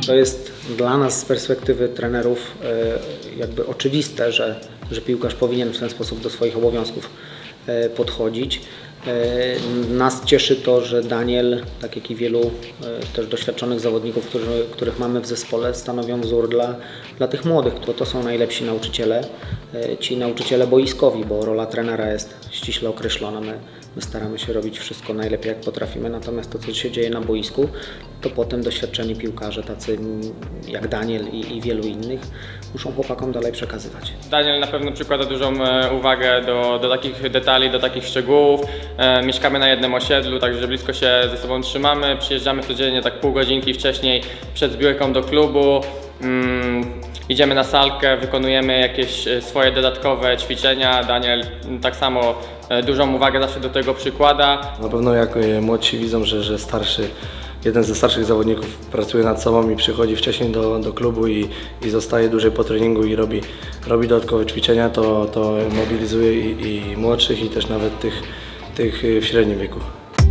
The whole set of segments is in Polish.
To jest dla nas z perspektywy trenerów jakby oczywiste, że piłkarz powinien w ten sposób do swoich obowiązków podchodzić. Nas cieszy to, że Daniel, tak jak i wielu też doświadczonych zawodników, których mamy w zespole, stanowią wzór dla tych młodych, to są najlepsi nauczyciele, ci nauczyciele boiskowi, bo rola trenera jest ściśle określona. My staramy się robić wszystko najlepiej jak potrafimy, natomiast to, co się dzieje na boisku, to potem doświadczeni piłkarze, tacy jak Daniel i wielu innych, muszą chłopakom dalej przekazywać. Daniel na pewno przykłada dużą uwagę do takich detali, do takich szczegółów. Mieszkamy na jednym osiedlu, także blisko się ze sobą trzymamy. Przyjeżdżamy codziennie tak pół godzinki wcześniej przed zbiórką do klubu. Idziemy na salkę, wykonujemy jakieś swoje dodatkowe ćwiczenia. Daniel tak samo dużą uwagę zawsze do tego przykłada. Na pewno jak młodsi widzą, że jeden ze starszych zawodników pracuje nad sobą i przychodzi wcześniej do klubu i zostaje dłużej po treningu i robi dodatkowe ćwiczenia, to mobilizuje i młodszych, i też nawet tych w średnim wieku.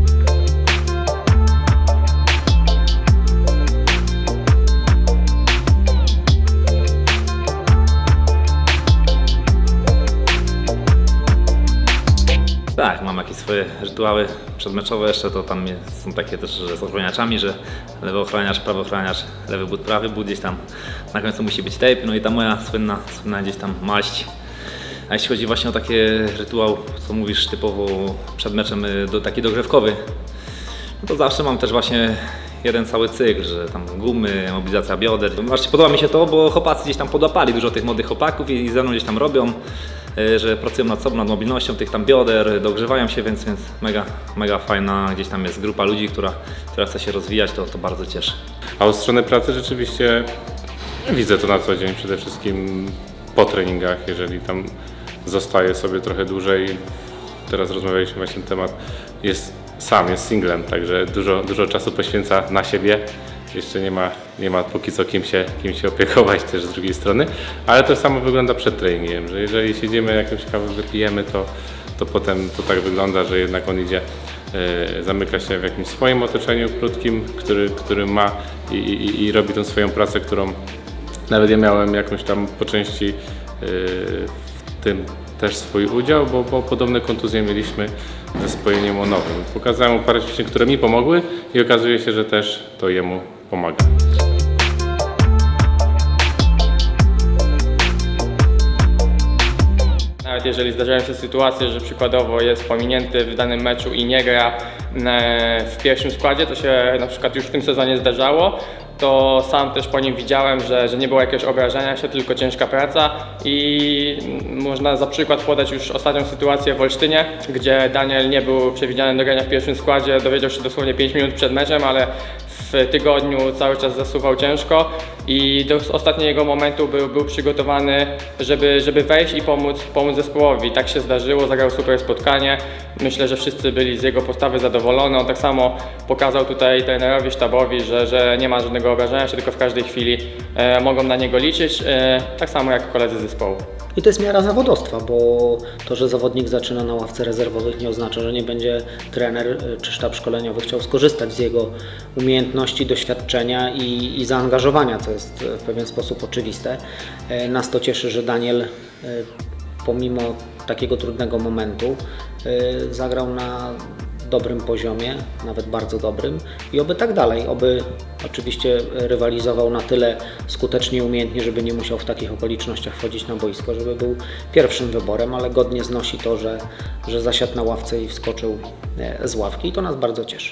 Tak, mam jakieś swoje rytuały przedmeczowe jeszcze, to tam są takie też z ochroniaczami, że lewy ochroniarz, prawy ochroniarz, lewy but, prawy but, gdzieś tam na końcu musi być tape, no i ta moja słynna gdzieś tam maść. A jeśli chodzi właśnie o takie rytuał, co mówisz typowo przed meczem, taki dogrywkowy, no to zawsze mam też właśnie jeden cały cykl, że tam gumy, mobilizacja bioder. Właśnie podoba mi się to, bo chłopacy gdzieś tam podłapali dużo tych młodych chłopaków i ze mną gdzieś tam robią, że pracują nad sobą, nad mobilnością tych tam bioder, dogrzewają się, więc mega fajna gdzieś tam jest grupa ludzi, która chce się rozwijać, to bardzo cieszy. A od strony pracy rzeczywiście widzę to na co dzień, przede wszystkim po treningach, jeżeli tam zostaje sobie trochę dłużej. Teraz rozmawialiśmy właśnie na temat, jest singlem, także dużo czasu poświęca na siebie. Jeszcze nie ma póki co kim się opiekować też z drugiej strony, ale to samo wygląda przed treningiem, że jeżeli siedzimy, jakąś kawę wypijemy, to potem to tak wygląda, że jednak on idzie, zamyka się w jakimś swoim otoczeniu krótkim, który ma i robi tą swoją pracę, którą nawet ja miałem jakąś tam po części w tym też swój udział, bo podobne kontuzje mieliśmy ze spojeniem łonowym. Pokazałem mu parę ćwiczeń, które mi pomogły i okazuje się, że też to jemu pomaga. Nawet jeżeli zdarzają się sytuacje, że przykładowo jest pominięty w danym meczu i nie gra w pierwszym składzie, to się na przykład już w tym sezonie zdarzało, to sam też po nim widziałem, że nie było jakiegoś obrażania się, tylko ciężka praca i można za przykład podać już ostatnią sytuację w Olsztynie, gdzie Daniel nie był przewidziany do grania w pierwszym składzie, dowiedział się dosłownie 5 minut przed meczem, ale w tygodniu cały czas zasuwał ciężko i do ostatniego momentu był przygotowany, żeby wejść i pomóc zespołowi. Tak się zdarzyło, zagrał super spotkanie. Myślę, że wszyscy byli z jego postawy zadowoleni. On tak samo pokazał tutaj trenerowi, sztabowi, że nie ma żadnego obrażenia się, tylko w każdej chwili mogą na niego liczyć, tak samo jak koledzy zespołu. I to jest miara zawodowstwa, bo to, że zawodnik zaczyna na ławce rezerwowych, nie oznacza, że nie będzie trener czy sztab szkoleniowy chciał skorzystać z jego umiejętności, doświadczenia i zaangażowania, co jest w pewien sposób oczywiste. Nas to cieszy, że Daniel pomimo takiego trudnego momentu zagrał na dobrym poziomie, nawet bardzo dobrym i oby tak dalej, oby oczywiście rywalizował na tyle skutecznie i umiejętnie, żeby nie musiał w takich okolicznościach wchodzić na boisko, żeby był pierwszym wyborem, ale godnie znosi to, że zasiadł na ławce i wskoczył z ławki i to nas bardzo cieszy.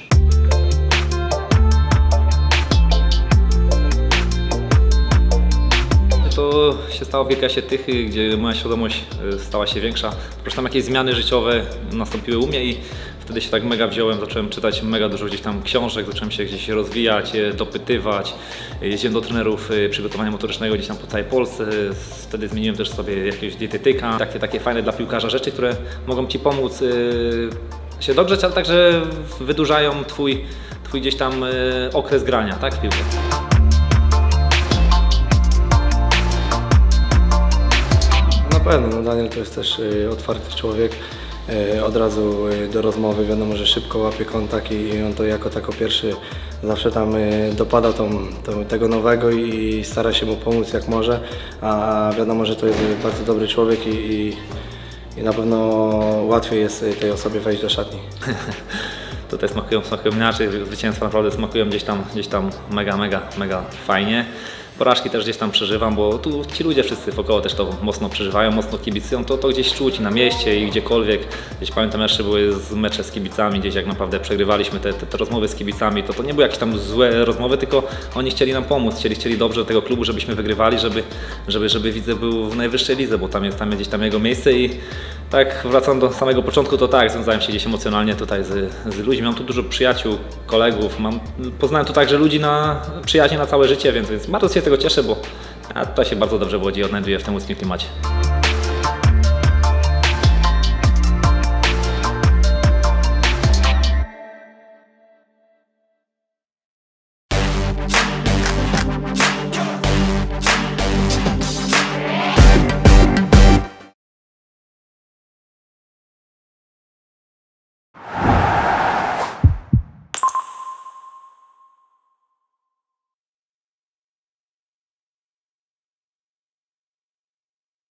To się stało w Wielkiej Tychy, gdzie moja świadomość stała się większa. Po prostu tam jakieś zmiany życiowe nastąpiły u mnie i wtedy się tak mega wziąłem, zacząłem czytać mega dużo gdzieś tam książek, zacząłem się gdzieś rozwijać, dopytywać. Jeździłem do trenerów przygotowania motorycznego gdzieś tam po całej Polsce. Wtedy zmieniłem też sobie jakiegoś dietetyka. Takie fajne dla piłkarza rzeczy, które mogą Ci pomóc się dogrzeć, ale także wydłużają Twój gdzieś tam okres grania, tak, w piłkę. Na pewno, Daniel to jest też otwarty człowiek, od razu do rozmowy, wiadomo, że szybko łapie kontakt i on to jako pierwszy zawsze tam dopada tego nowego i stara się mu pomóc jak może, a wiadomo, że to jest bardzo dobry człowiek i na pewno łatwiej jest tej osobie wejść do szatni. Tutaj smakują inaczej, zwycięstwa naprawdę smakują gdzieś tam mega fajnie. Porażki też gdzieś tam przeżywam, bo tu ci ludzie wszyscy wokoło też to mocno przeżywają, mocno kibicują, to gdzieś czuć na mieście i gdziekolwiek. Gdzieś pamiętam, jeszcze były mecze z kibicami, gdzieś jak naprawdę przegrywaliśmy te rozmowy z kibicami, to nie były jakieś tam złe rozmowy, tylko oni chcieli nam pomóc, chcieli dobrze do tego klubu, żebyśmy wygrywali, żeby Widzew był w najwyższej lidze, bo tam jest gdzieś tam jego miejsce i tak wracam do samego początku, to tak, związałem się gdzieś emocjonalnie tutaj z ludźmi, mam tu dużo przyjaciół, kolegów, poznałem tu także ludzi przyjaźnie na całe życie, więc bardzo się z tego cieszę, bo ja tutaj się bardzo dobrze w Łodzi odnajduję w tym łódzkim klimacie.